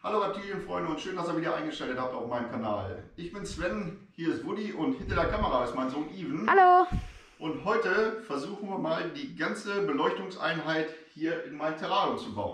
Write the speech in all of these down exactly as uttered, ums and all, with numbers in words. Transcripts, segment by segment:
Hallo Reptilienfreunde und schön, dass ihr wieder eingeschaltet habt auf meinem Kanal. Ich bin Sven, hier ist Woody und hinter der Kamera ist mein Sohn Even. Hallo! Und heute versuchen wir mal die ganze Beleuchtungseinheit hier in mein Terrarium zu bauen.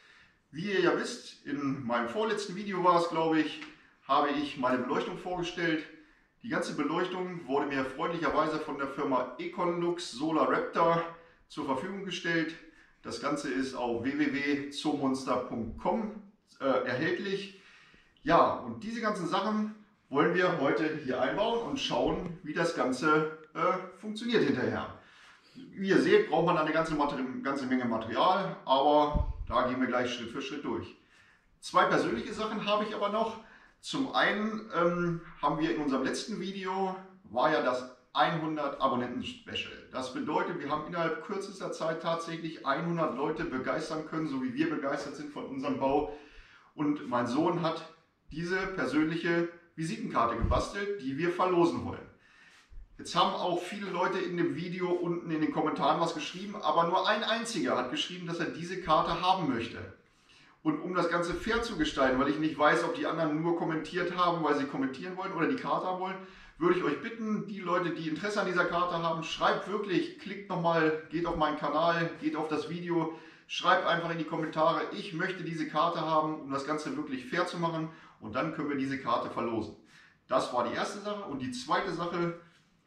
Wie ihr ja wisst, in meinem vorletzten Video war es, glaube ich, habe ich meine Beleuchtung vorgestellt. Die ganze Beleuchtung wurde mir freundlicherweise von der Firma Econlux Solar Raptor zur Verfügung gestellt. Das Ganze ist auf w w w punkt zoomonster punkt com äh, erhältlich. Ja, und diese ganzen Sachen wollen wir heute hier einbauen und schauen, wie das Ganze äh, funktioniert hinterher. Wie ihr seht, braucht man eine ganze, ganze Menge Material, aber da gehen wir gleich Schritt für Schritt durch. Zwei persönliche Sachen habe ich aber noch. Zum einen ähm, haben wir in unserem letzten Video, war ja das hundert Abonnenten-Special. Das bedeutet, wir haben innerhalb kürzester Zeit tatsächlich hundert Leute begeistern können, so wie wir begeistert sind von unserem Bau. Und mein Sohn hat diese persönliche Visitenkarte gebastelt, die wir verlosen wollen. Jetzt haben auch viele Leute in dem Video unten in den Kommentaren was geschrieben, aber nur ein einziger hat geschrieben, dass er diese Karte haben möchte. Und um das Ganze fair zu gestalten, weil ich nicht weiß, ob die anderen nur kommentiert haben, weil sie kommentieren wollen oder die Karte haben wollen, würde ich euch bitten, die Leute, die Interesse an dieser Karte haben, schreibt wirklich, klickt nochmal, geht auf meinen Kanal, geht auf das Video, schreibt einfach in die Kommentare, ich möchte diese Karte haben, um das Ganze wirklich fair zu machen, und dann können wir diese Karte verlosen. Das war die erste Sache. Und die zweite Sache,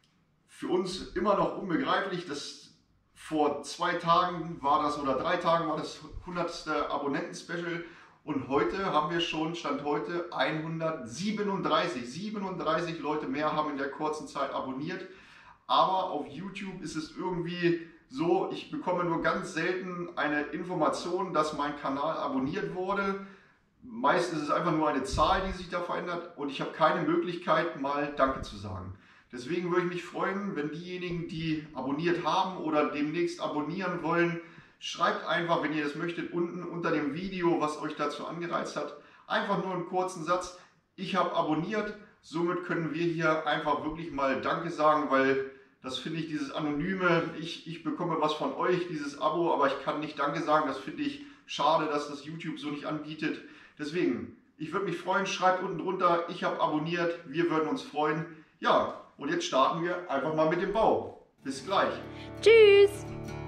für uns immer noch unbegreiflich, dass vor zwei Tagen war das, oder drei Tagen war das hundertste Abonnenten-Special, und heute haben wir schon, Stand heute, hundertsiebenunddreißig. siebenunddreißig Leute mehr haben in der kurzen Zeit abonniert. Aber auf YouTube ist es irgendwie so, ich bekomme nur ganz selten eine Information, dass mein Kanal abonniert wurde. Meist ist es einfach nur eine Zahl, die sich da verändert, und ich habe keine Möglichkeit, mal Danke zu sagen. Deswegen würde ich mich freuen, wenn diejenigen, die abonniert haben oder demnächst abonnieren wollen, schreibt einfach, wenn ihr das möchtet, unten unter dem Video, was euch dazu angereizt hat, einfach nur einen kurzen Satz: Ich habe abonniert. Somit können wir hier einfach wirklich mal Danke sagen, weil das finde ich, dieses Anonyme, ich, ich bekomme was von euch, dieses Abo, aber ich kann nicht Danke sagen. Das finde ich schade, dass das YouTube so nicht anbietet. Deswegen, ich würde mich freuen, schreibt unten drunter, ich habe abonniert, wir würden uns freuen. Ja, und jetzt starten wir einfach mal mit dem Bau. Bis gleich. Tschüss!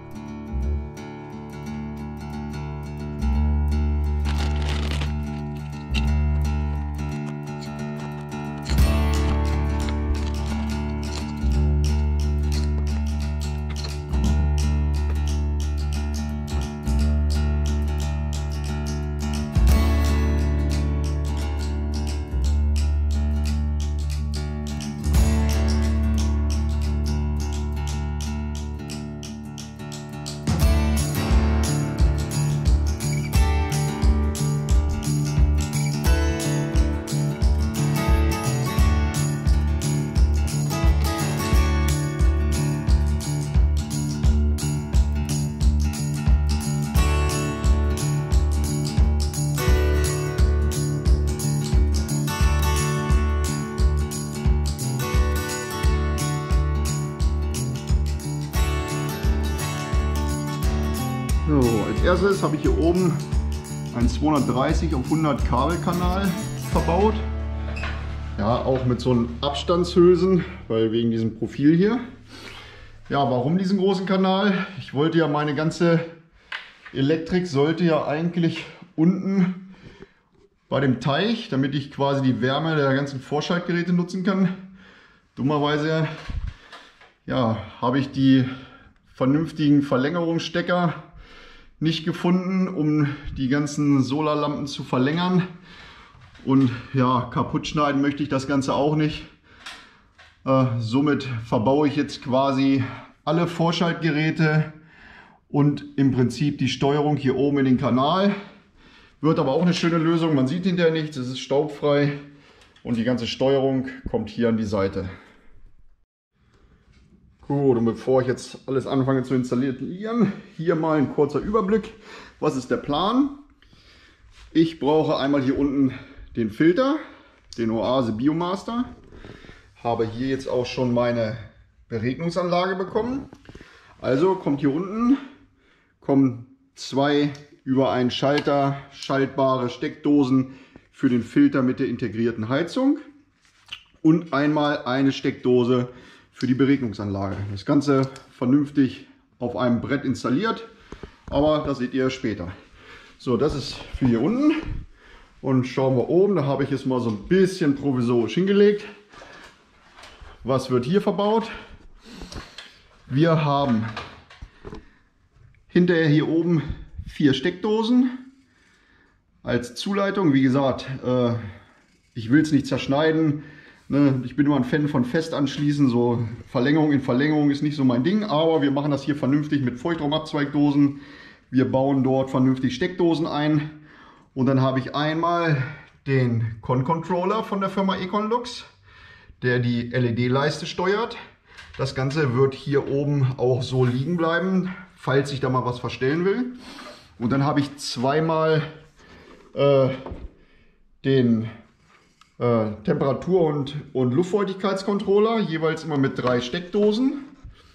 So, als erstes habe ich hier oben einen zweihundertdreißig auf hundert Kabelkanal verbaut. Ja, auch mit so einem Abstandshülsen, weil wegen diesem Profil hier. Ja, warum diesen großen Kanal? Ich wollte ja, meine ganze Elektrik sollte ja eigentlich unten bei dem Teich, damit ich quasi die Wärme der ganzen Vorschaltgeräte nutzen kann. Dummerweise ja, habe ich die vernünftigen Verlängerungsstecker nicht gefunden, um die ganzen Solarlampen zu verlängern, und ja, kaputt schneiden möchte ich das Ganze auch nicht. Äh, somit verbaue ich jetzt quasi alle Vorschaltgeräte und im Prinzip die Steuerung hier oben in den Kanal. Wird aber auch eine schöne Lösung, man sieht hinterher nichts, es ist staubfrei, und die ganze Steuerung kommt hier an die Seite. Gut, und bevor ich jetzt alles anfange zu installieren, hier mal ein kurzer Überblick. Was ist der Plan? Ich brauche einmal hier unten den Filter, den Oase Biomaster. Habe hier jetzt auch schon meine Beregnungsanlage bekommen. Also kommt hier unten, kommen zwei über einen Schalter schaltbare Steckdosen für den Filter mit der integrierten Heizung und einmal eine Steckdose für die Beregnungsanlage. Das Ganze vernünftig auf einem Brett installiert, aber das seht ihr später. So, das ist für hier unten. Und schauen wir oben, da habe ich es mal so ein bisschen provisorisch hingelegt. Was wird hier verbaut? Wir haben hinterher hier oben vier Steckdosen als Zuleitung. Wie gesagt, äh, ich will es nicht zerschneiden. Ne? Ich bin immer ein Fan von fest anschließen. So Verlängerung in Verlängerung ist nicht so mein Ding. Aber wir machen das hier vernünftig mit Feuchtraumabzweigdosen. Wir bauen dort vernünftig Steckdosen ein. Und dann habe ich einmal den Con-Controller von der Firma Econlux, der die L E D-Leiste steuert. Das Ganze wird hier oben auch so liegen bleiben, falls ich da mal was verstellen will. Und dann habe ich zweimal äh, den äh, Temperatur- und, und Luftfeuchtigkeitscontroller, jeweils immer mit drei Steckdosen.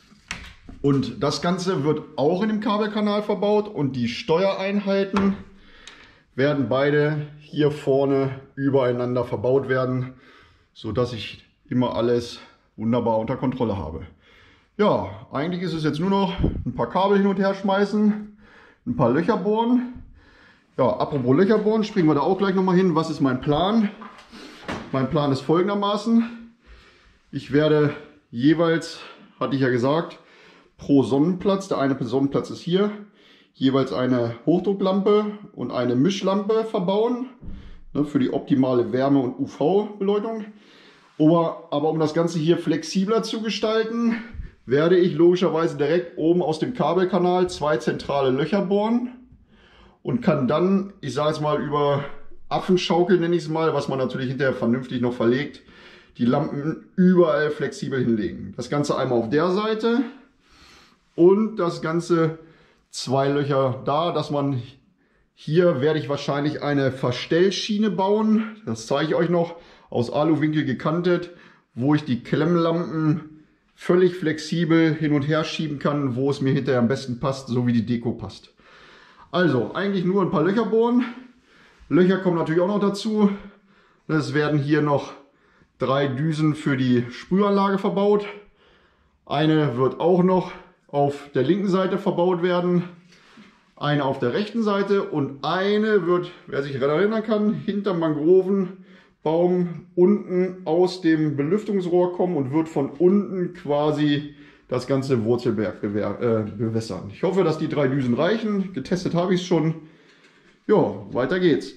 Und das Ganze wird auch in dem Kabelkanal verbaut und die Steuereinheiten werden beide hier vorne übereinander verbaut werden, so dass ich immer alles wunderbar unter Kontrolle habe. Ja, eigentlich ist es jetzt nur noch ein paar Kabel hin und her schmeißen, ein paar Löcher bohren. Ja, apropos Löcher bohren, springen wir da auch gleich nochmal hin. Was ist mein Plan? Mein Plan ist folgendermaßen. Ich werde jeweils, hatte ich ja gesagt, pro Sonnenplatz, der eine Sonnenplatz ist hier, jeweils eine Hochdrucklampe und eine Mischlampe verbauen, ne, für die optimale Wärme- und U V-Beleuchtung. Aber, aber um das Ganze hier flexibler zu gestalten, werde ich logischerweise direkt oben aus dem Kabelkanal zwei zentrale Löcher bohren und kann dann, ich sage es mal über Affenschaukel nenne ich es mal, was man natürlich hinterher vernünftig noch verlegt, die Lampen überall flexibel hinlegen. Das Ganze einmal auf der Seite und das Ganze zwei Löcher da, dass man hier werde ich wahrscheinlich eine Verstellschiene bauen. Das zeige ich euch noch, aus Aluwinkel gekantet, wo ich die Klemmlampen völlig flexibel hin und her schieben kann, wo es mir hinterher am besten passt, so wie die Deko passt. Also eigentlich nur ein paar Löcher bohren. Löcher kommen natürlich auch noch dazu. Es werden hier noch drei Düsen für die Sprühanlage verbaut. Eine wird auch noch auf der linken Seite verbaut werden, eine auf der rechten Seite und eine wird, wer sich erinnern kann, hinterm Mangrovenbaum unten aus dem Belüftungsrohr kommen und wird von unten quasi das ganze Wurzelberg bewässern. Ich hoffe, dass die drei Düsen reichen. Getestet habe ich es schon. Ja, weiter geht's.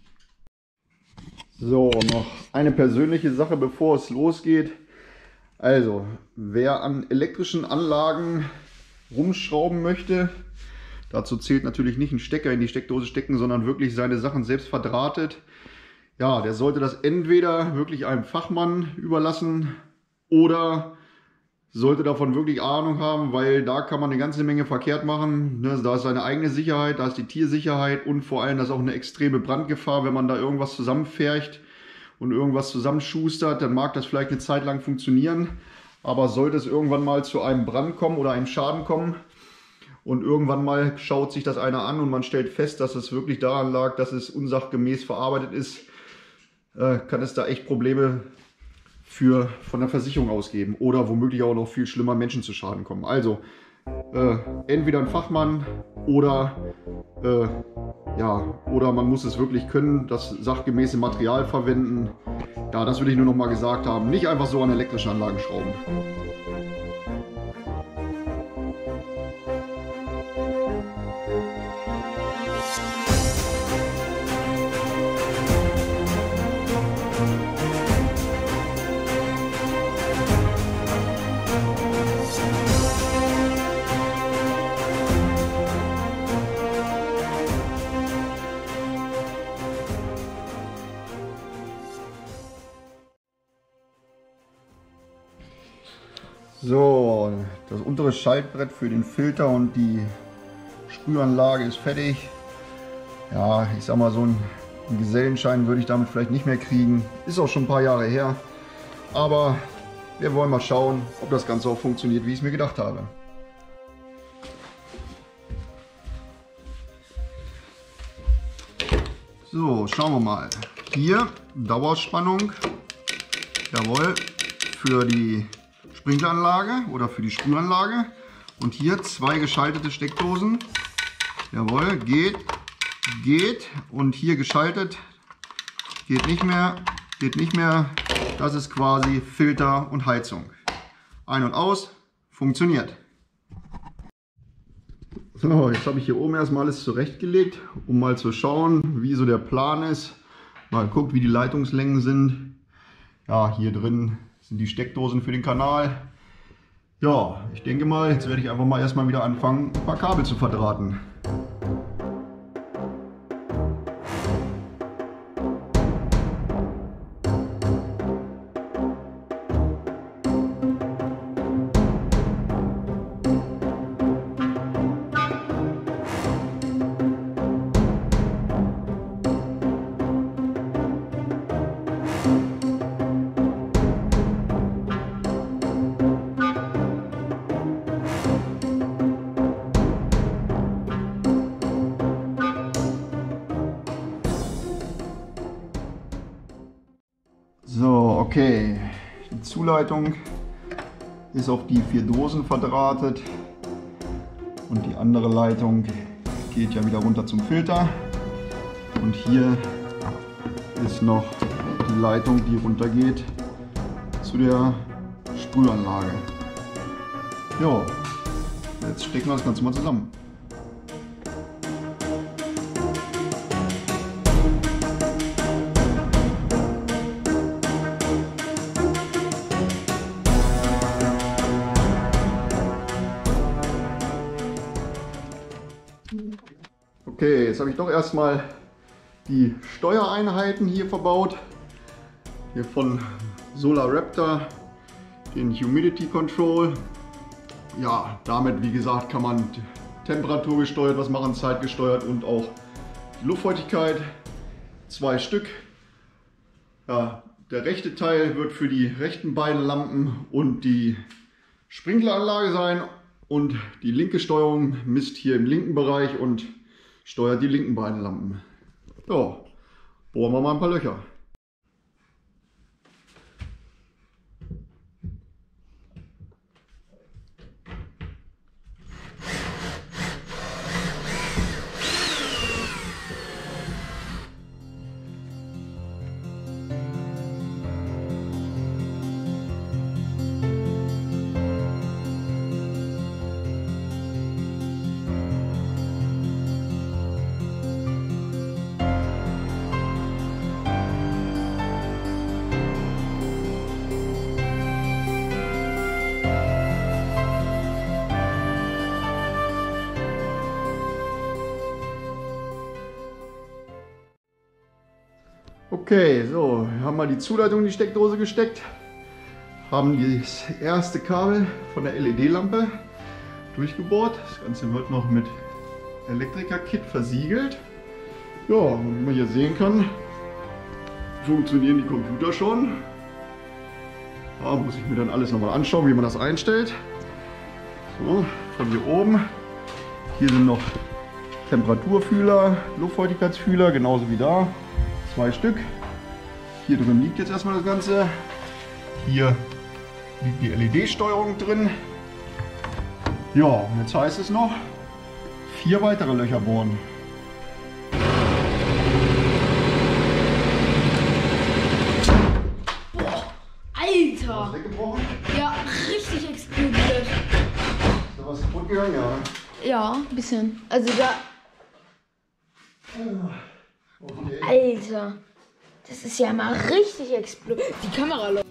So, noch eine persönliche Sache, bevor es losgeht. Also, wer an elektrischen Anlagen rumschrauben möchte, dazu zählt natürlich nicht einen Stecker in die Steckdose stecken, sondern wirklich seine Sachen selbst verdrahtet. Ja, der sollte das entweder wirklich einem Fachmann überlassen oder sollte davon wirklich Ahnung haben, weil da kann man eine ganze Menge verkehrt machen. Da ist seine eigene Sicherheit, da ist die Tiersicherheit und vor allem da ist auch eine extreme Brandgefahr, wenn man da irgendwas zusammenfärcht und irgendwas zusammenschustert, dann mag das vielleicht eine Zeit lang funktionieren. Aber sollte es irgendwann mal zu einem Brand kommen oder einem Schaden kommen und irgendwann mal schaut sich das einer an und man stellt fest, dass es wirklich daran lag, dass es unsachgemäß verarbeitet ist, äh, kann es da echt Probleme für, von der Versicherung ausgeben oder womöglich auch noch viel schlimmer Menschen zu Schaden kommen. Also äh, entweder ein Fachmann oder, äh, ja, oder man muss es wirklich können, das sachgemäße Material verwenden. Ja, das will ich nur noch mal gesagt haben. Nicht einfach so an elektrischen Anlagen schrauben. So, das untere Schaltbrett für den Filter und die Sprühanlage ist fertig. Ja, ich sag mal, so einen Gesellenschein würde ich damit vielleicht nicht mehr kriegen. Ist auch schon ein paar Jahre her. Aber wir wollen mal schauen, ob das Ganze auch funktioniert, wie ich es mir gedacht habe. So, schauen wir mal. Hier Dauerspannung, jawohl, für die Sprinkleranlage oder für die Sprühanlage. Und hier zwei geschaltete Steckdosen, jawohl, geht, geht und hier geschaltet, geht nicht mehr, geht nicht mehr. Das ist quasi Filter und Heizung. Ein und aus, funktioniert. So, jetzt habe ich hier oben erstmal alles zurechtgelegt, um mal zu schauen, wie so der Plan ist. Mal guckt, wie die Leitungslängen sind. Ja, hier drin sind die Steckdosen für den Kanal. Ja, ich denke mal, jetzt werde ich einfach mal erstmal wieder anfangen, ein paar Kabel zu verdrahten. So, okay, die Zuleitung ist auf die vier Dosen verdrahtet und die andere Leitung geht ja wieder runter zum Filter und hier ist noch die Leitung, die runter geht zu der Sprühanlage. Jo, jetzt stecken wir das Ganze mal zusammen. Okay, jetzt habe ich doch erstmal die Steuereinheiten hier verbaut. Hier von Solar Raptor, den Humidity Control. Ja, damit, wie gesagt, kann man Temperatur gesteuert was machen, zeitgesteuert und auch die Luftfeuchtigkeit. Zwei Stück. Ja, der rechte Teil wird für die rechten beiden Lampen und die Sprinkleranlage sein und die linke Steuerung misst hier im linken Bereich und steuert die linken beiden Lampen. Ja, bohren wir mal ein paar Löcher. Okay, so, wir haben mal die Zuleitung in die Steckdose gesteckt, haben das erste Kabel von der L E D-Lampe durchgebohrt. Das Ganze wird noch mit Elektriker-Kit versiegelt. Ja, und wie man hier sehen kann, funktionieren die Computer schon. Da muss ich mir dann alles nochmal anschauen, wie man das einstellt. So, von hier oben. Hier sind noch Temperaturfühler, Luftfeuchtigkeitsfühler, genauso wie da. Zwei Stück. Hier drin liegt jetzt erstmal das Ganze. Hier liegt die L E D-Steuerung drin. Ja, und jetzt heißt es noch vier weitere Löcher bohren. Boah, Alter! Was weggebrochen? Ja, richtig explodiert. Ist da was kaputt gegangen? Ja. Ja, ein bisschen. Also da. Okay. Alter! Das ist ja mal richtig explodiert. Die Kamera läuft.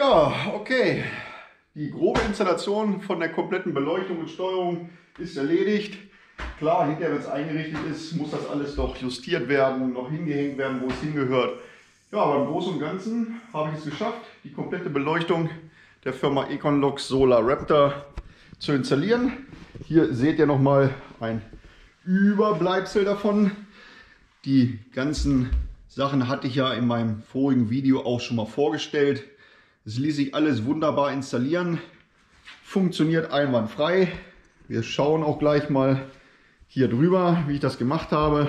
Ja, okay. Die grobe Installation von der kompletten Beleuchtung und Steuerung ist erledigt. Klar, hinterher, wenn es eingerichtet ist, muss das alles noch justiert werden, noch hingehängt werden, wo es hingehört. Ja, aber im Großen und Ganzen habe ich es geschafft, die komplette Beleuchtung der Firma Econlux Solar Raptor zu installieren. Hier seht ihr nochmal ein Überbleibsel davon. Die ganzen Sachen hatte ich ja in meinem vorigen Video auch schon mal vorgestellt. Es ließ sich alles wunderbar installieren, funktioniert einwandfrei. Wir schauen auch gleich mal hier drüber, wie ich das gemacht habe.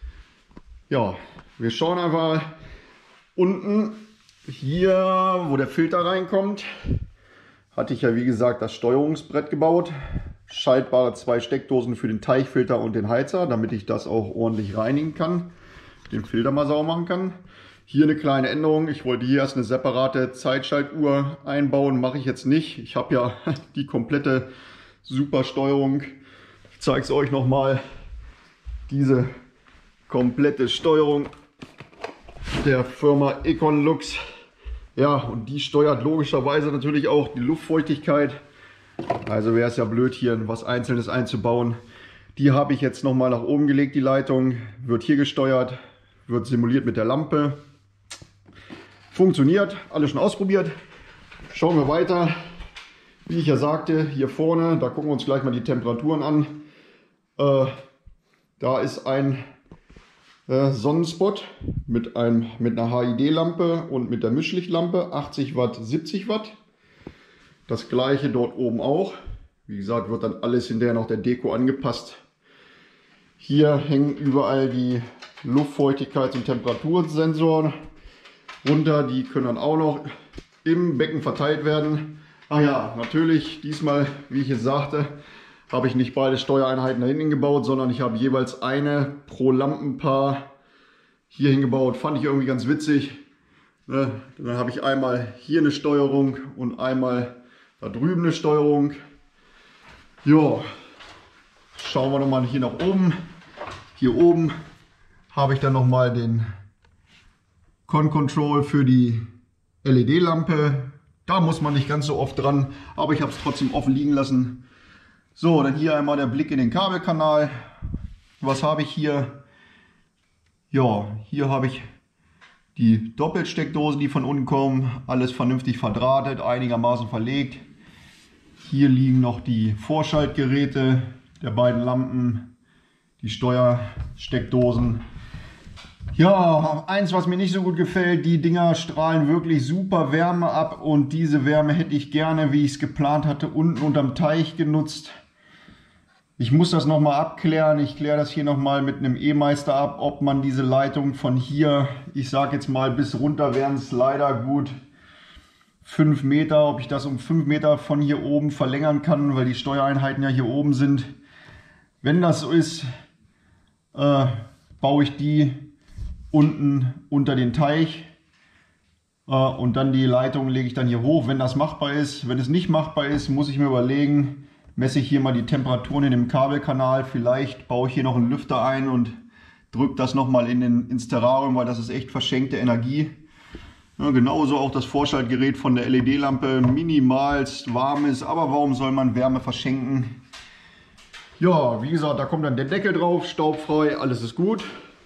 Ja, wir schauen einfach unten hier, wo der Filter reinkommt. Hatte ich ja wie gesagt das Steuerungsbrett gebaut. Schaltbare zwei Steckdosen für den Teichfilter und den Heizer, damit ich das auch ordentlich reinigen kann. Den Filter mal sauber machen kann. Hier eine kleine Änderung. Ich wollte hier erst eine separate Zeitschaltuhr einbauen. Mache ich jetzt nicht. Ich habe ja die komplette Supersteuerung. Ich zeige es euch nochmal. Diese komplette Steuerung der Firma Econlux. Ja, und die steuert logischerweise natürlich auch die Luftfeuchtigkeit. Also wäre es ja blöd, hier was Einzelnes einzubauen. Die habe ich jetzt nochmal nach oben gelegt, die Leitung. Wird hier gesteuert, wird simuliert mit der Lampe. Funktioniert, alles schon ausprobiert. Schauen wir weiter. Wie ich ja sagte, hier vorne, da gucken wir uns gleich mal die Temperaturen an. Äh, da ist ein äh, Sonnenspot mit, einem, mit einer H I D-Lampe und mit der Mischlichtlampe, achtzig Watt, siebzig Watt. Das gleiche dort oben auch. Wie gesagt, wird dann alles hinterher noch der Deko angepasst. Hier hängen überall die Luftfeuchtigkeits- und Temperatursensoren runter. Die können dann auch noch im Becken verteilt werden. Ach ja, natürlich, diesmal, wie ich jetzt sagte, habe ich nicht beide Steuereinheiten da hinten gebaut, sondern ich habe jeweils eine pro Lampenpaar hier hingebaut. Fand ich irgendwie ganz witzig. Ne? Dann habe ich einmal hier eine Steuerung und einmal da drüben eine Steuerung. Ja, schauen wir nochmal hier nach oben. Hier oben habe ich dann nochmal den Con-Control für die L E D-Lampe. Da muss man nicht ganz so oft dran, aber ich habe es trotzdem offen liegen lassen. So, dann hier einmal der Blick in den Kabelkanal. Was habe ich hier? Ja, hier habe ich die Doppelsteckdosen, die von unten kommen. Alles vernünftig verdrahtet, einigermaßen verlegt. Hier liegen noch die Vorschaltgeräte der beiden Lampen, die Steuersteckdosen. Ja, eins, was mir nicht so gut gefällt, die Dinger strahlen wirklich super Wärme ab und diese Wärme hätte ich gerne, wie ich es geplant hatte, unten unterm Teich genutzt. Ich muss das nochmal abklären. Ich kläre das hier nochmal mit einem E-Meister ab, ob man diese Leitung von hier, ich sage jetzt mal bis runter wären es leider gut fünf Meter, ob ich das um fünf Meter von hier oben verlängern kann, weil die Steuereinheiten ja hier oben sind. Wenn das so ist, äh, baue ich die unten unter den Teich äh, und dann die Leitung lege ich dann hier hoch, wenn das machbar ist. Wenn es nicht machbar ist, muss ich mir überlegen, messe ich hier mal die Temperaturen in dem Kabelkanal. Vielleicht baue ich hier noch einen Lüfter ein und drücke das nochmal in den, ins Terrarium, weil das ist echt verschenkte Energie. Ja, genauso auch das Vorschaltgerät von der L E D-Lampe, minimalst warm ist, aber warum soll man Wärme verschenken? Ja, wie gesagt, da kommt dann der Deckel drauf, staubfrei, alles ist gut.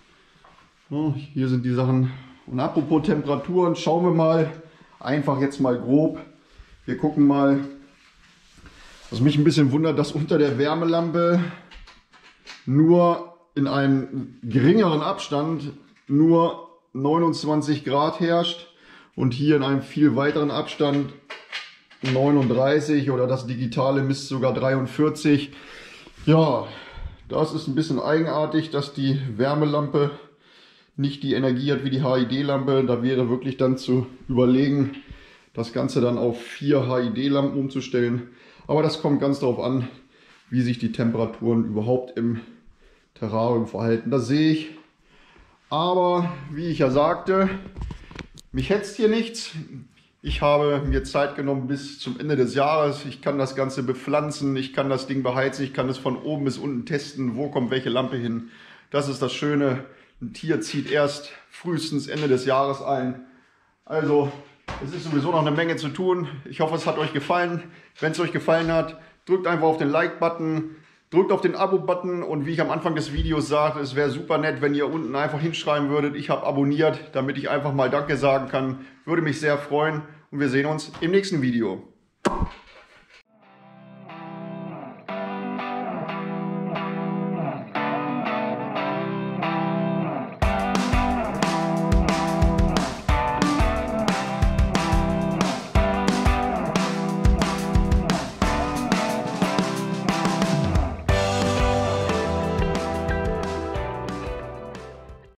Ja, hier sind die Sachen. Und apropos Temperaturen, schauen wir mal, einfach jetzt mal grob. Wir gucken mal, was mich ein bisschen wundert, dass unter der Wärmelampe nur in einem geringeren Abstand nur neunundzwanzig Grad herrscht und hier in einem viel weiteren Abstand neununddreißig oder das digitale misst sogar dreiundvierzig. Ja, das ist ein bisschen eigenartig, dass die Wärmelampe nicht die Energie hat wie die H I D-Lampe. Da wäre wirklich dann zu überlegen, das Ganze dann auf vier H I D-Lampen umzustellen. Aber das kommt ganz darauf an, wie sich die Temperaturen überhaupt im Terrarium verhalten. Das sehe ich. Aber wie ich ja sagte, mich hetzt hier nichts. Ich habe mir Zeit genommen bis zum Ende des Jahres. Ich kann das Ganze bepflanzen, ich kann das Ding beheizen, ich kann es von oben bis unten testen, wo kommt welche Lampe hin. Das ist das Schöne. Ein Tier zieht erst frühestens Ende des Jahres ein. Also Es ist sowieso noch eine Menge zu tun. Ich hoffe, es hat euch gefallen. Wenn es euch gefallen hat, drückt einfach auf den Like-Button, drückt auf den Abo-Button und wie ich am Anfang des Videos sagte, es wäre super nett, wenn ihr unten einfach hinschreiben würdet, ich habe abonniert, damit ich einfach mal Danke sagen kann. Würde mich sehr freuen und wir sehen uns im nächsten Video.